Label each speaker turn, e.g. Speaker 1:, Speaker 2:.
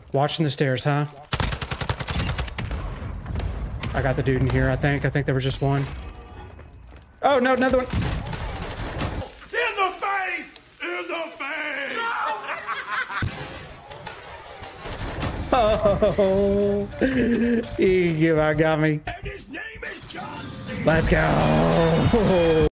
Speaker 1: Watching the stairs, huh? I got the dude in here, I think. I think there was just one. Oh, no, another one.
Speaker 2: In the face! In the face!
Speaker 1: Oh, he got me.
Speaker 2: And his name is John C.
Speaker 1: Let's go.